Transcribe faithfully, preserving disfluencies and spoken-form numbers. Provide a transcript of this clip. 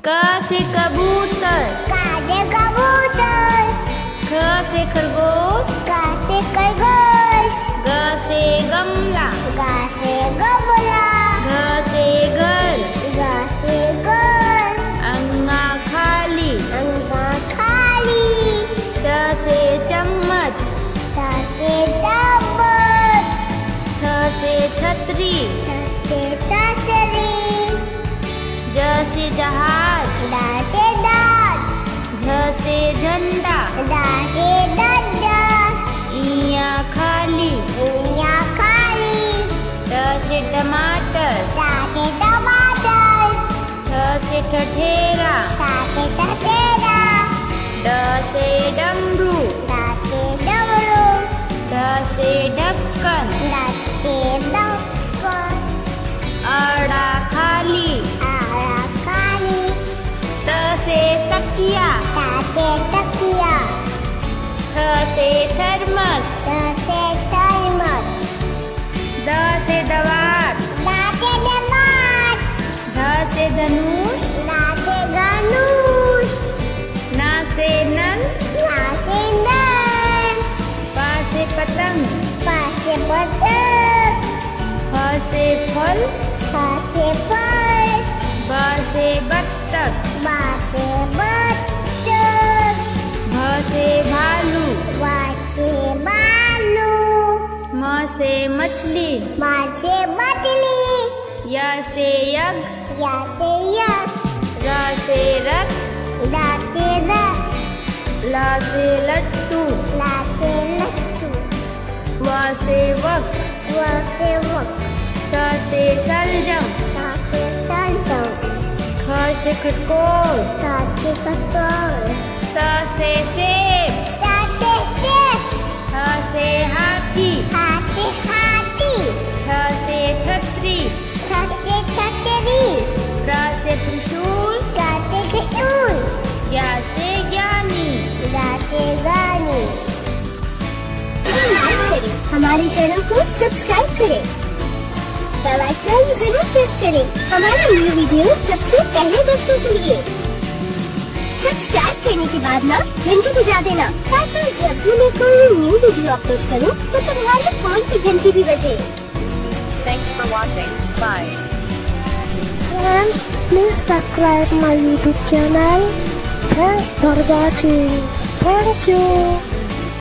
क से कबूतर, क से कबूतर। ख से खरगोश, ग से खरगोश। ग से गमला, ग से गमला। घ से घर, घ से घर। अंगा खाली, अंगा खाली। च से चम्मच, च से चम्मच। छ से छतरी, छ से छतरी। ज से जहाज, ड से दाँत। झ से झंडा, ड से डंडा। इया खाली, इया खाली। ट से टमाटर, ट से टमाटर। ठ से ठठेरा, ठ से ठठेरा। ड से डमरू, ड से डमरू। ढ से ढक्कन, ड से ढक्कन। अड़ा खाली, आड़ा खाली। त से तकिया, ट से तकिया। थ से थर्मस, थ से थर्मस। द से दवात, द से दवात। ध से धनुष, ध से धनुष। न से नल, न से नल। प से पतंग, प से पतंग। फ से फल, फ से फल। ब से बत्तख, ब से बत्तख। भ से भालू, व से भालू। म से मछली, म से मछली। य से यज्ञ, य से यज्ञ। र से रथ, द से रथ। ल से लट्टू, ल से लट्टू। व से वक, व से वक। स से सलजम, स से सलजम। ख से खटकोल, स से खटोल। स से सेब, स से सेब। ह से हाथी, ह से हाथी। छ से छतरी, छ से छतरी। र से त्रिशूल, ग से त्रिशूल। ज्ञ से ज्ञानी। ग से गानी। हमारे चैनल को सब्सक्राइब करें, बेल आइकन जरूर प्रेस करें हमारा न्यू वीडियो सबसे पहले देखने के लिए। सब्सक्राइब करने के बाद ना घंटी बजा देना, ताकि जब भी मैं कोई न्यू वीडियो अपलोड करूं तो तुम्हारे फोन की घंटी भी बजे। Thanks for watching. Bye. Friends, please subscribe my YouTube channel. Thanks for watching. Thank you.